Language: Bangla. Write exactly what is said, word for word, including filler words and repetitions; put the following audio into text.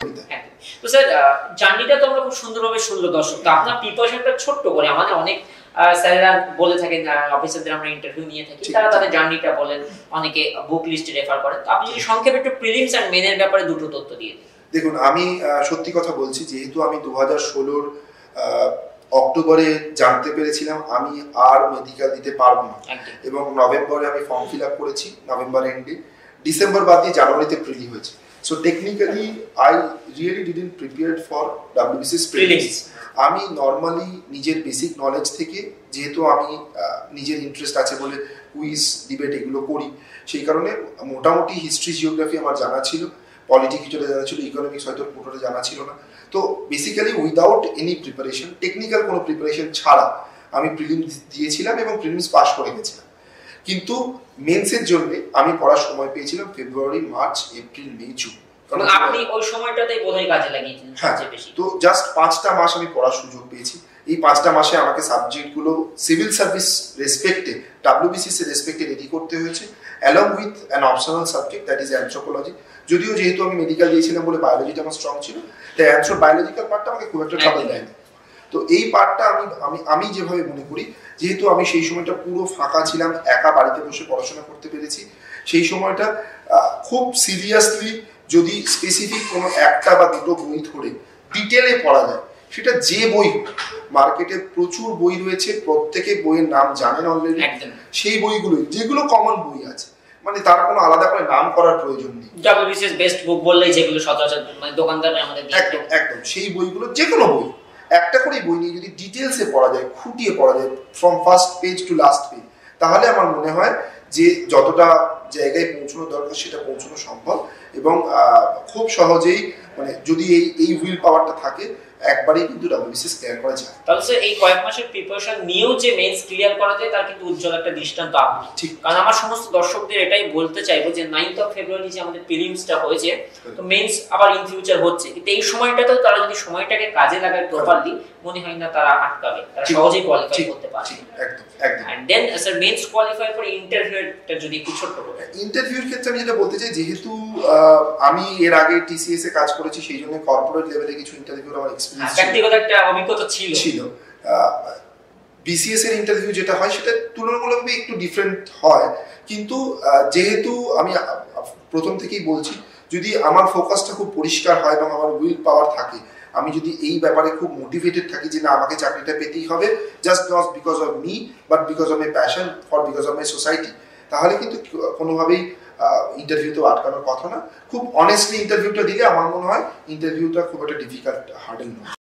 তো স্যার জার্নিটা তো আমরা খুব সুন্দরভাবে শুনলো দর্শক, তো আপনার প্রিপারেশনটা ছোট্ট করে আমাদের অনেক স্যারেরা বলে থাকেন, অফিসারদের আমরা ইন্টারভিউ নিয়ে থাকি, তারা তাদের জার্নিটা বলেন, অনেকে বুক লিস্টে রেফার করেন। তো আপনি যদি সংক্ষেপে একটু প্রিলিমস এন্ড মেনের ব্যাপারে দুটো তথ্য দিয়ে দিন। দেখুন, আমি সত্যি কথা বলছি, যেহেতু আমি দু হাজার ষোলোর অক্টোবরে জানতে পেরেছিলাম আমি আর মেডিকেল দিতে পারবো না, এবং নভেম্বরে আমি ফর্ম ফিল আপ করেছি, নভেম্বর এন্ডে, ডিসেম্বর বাদ দিয়ে জানুয়ারিতে প্রিলি হয়েছে। So technically I really didn't prepared for WBCS prelims. আমি নর্মালি নিজের বেসিক নলেজ থেকে, যেহেতু আমি নিজের ইন্টারেস্ট আছে বলে কুইজ ডিবেট এগুলো করি, সেই কারণে মোটামুটি হিস্ট্রি জিওগ্রাফি আমার জানা ছিল, পলিটিক্স কিছুটা জানা ছিল, ইকোনমিক্স হয়তো পুরোটা জানা ছিল না। তো basically without any preparation, technical কোনো প্রিপারেশন ছাড়া আমি প্রিলিমস দিয়েছিলাম এবং প্রিলিমস পাস করে গেছিলাম। কিন্তু মেন্সের জন্য আমি পড়ার সময় পেয়েছিলাম February, March, April, May, June. আপনি ওই সময়টাতেই বোধহয় কাজে লাগিয়েছিলেন সবচেয়ে বেশি। তো জাস্ট পাঁচটা মাস আমি পড়ার সুযোগ পেয়েছি। এই পাঁচটা মাসে আমাকে সাবজেক্টগুলো সিভিল সার্ভিস রেসপেক্টে, ডাব্লিউবিসিএস এর রেসপেক্টে রেডি করতে হয়েছে, along with an optional subject that is anthropology. যদিও যেহেতু আমি মেডিকেল দিয়েছিলাম বলে বায়োলজিটা আমার স্ট্রং ছিল, তাই অ্যানথ্রো বায়োলজিক্যাল পার্টটা আমাকে খুব একটা ট্রাবল দেয় না। তো এই পার্টটা আমি আমি আমি যেভাবে মনে করি, যেহেতু আমি সেই সময়টা পুরো ফাঁকা ছিলাম, একা বাড়িতে বসে পড়াশোনা করতে পেরেছি, সেই সময়টা খুব সিরিয়াসলি যদি স্পেসিফিক কোনো একটা বা দুটো বই ধরে ডিটেলে পড়া যায়, সেটা যে বই, মার্কেটে প্রচুর বই রয়েছে, প্রত্যেকে বইয়ের নাম জানেন অলরেডি, সেই বইগুলো যেগুলো কমন বই আছে, মানে তার কোনো আলাদা করে নাম করার প্রয়োজন নেই। ডাব্লিউবিসিএস বেস্ট বুক বললেই যেগুলো সচরাচর মানে দোকানদার আমাদের একদম একদম সেই বইগুলো, যে কোনো বই একটা করে বই নিয়ে যদি ডিটেলসে পড়া যায়, খুঁটিয়ে পড়া যায় from first page to last page, তাহলে আমার মনে হয় যে যতটা জায়গায় পৌঁছানো দরকার সেটা পৌঁছানো সম্ভব। এবং খুব সহজেই, মানে যদি এই এই হুইল পাওয়ারটা থাকে, একবারেই কিন্তু ডাব্লিউবিসিএস ক্লিয়ার করা যায়। তাহলে স্যার এই কয়েক মাসের প্রিপারেশন নিয়েও যে মেন্স ক্লিয়ার করা যায়, তার কিন্তু উজ্জ্বল একটা দৃষ্টান্ত আপনি। ঠিক, কারণ আমার সমস্ত দর্শকদের এটাই বলতে চাইবো যে নাইন্থ অফ ফেব্রুয়ারি যে আমাদের প্রিলিমসটা হয়েছে, তো মেন্স আবার ইন ফিউচার হচ্ছে, কিন্তু এই সময়টাতেও তারা যদি সময়টাকে কাজে লাগায় প্রপারলি, মনে হয় না তারা আটকাবে, তারা সহজেই কোয়ালিফাই করতে পারবে। একদম একদম। And then sir mains qualify for ইন্টারভিউটা যদি একটু ছোট করে। ইন্টারভিউর ক্ষেত্রে আমি যেটা বলতে চাই, যেহেতু আমি এর আগে টিসিএস এ কাজ করেছি, সেই জন্য কর্পোরেট লেভেলে কিছু ইন্টারভিউর আমার এক্সপেরিয়েন্স ব্যক্তিগত একটা অভিজ্ঞতা ছিল ছিল বিসিএস এর ইন্টারভিউ যেটা হয় সেটা তুলনামূলকভাবে একটু ডিফারেন্ট হয়, কিন্তু যেহেতু আমি প্রথম থেকেই বলছি, যদি আমার ফোকাসটা খুব পরিষ্কার হয় এবং আমার উইল পাওয়ার থাকে, আমি যদি এই ব্যাপারে খুব মোটিভেটেড থাকি যে না আমাকে চাকরিটা পেতেই হবে, just not because of me but because of my passion for because of my society, তাহলে কিন্তু কোনোভাবেই ইন্টারভিউতেও আটকানোর কথা না। খুব অনেস্টলি ইন্টারভিউটা দিলে আমার মনে হয় ইন্টারভিউটা খুব একটা ডিফিকাল্ট হার্ডেল নয়।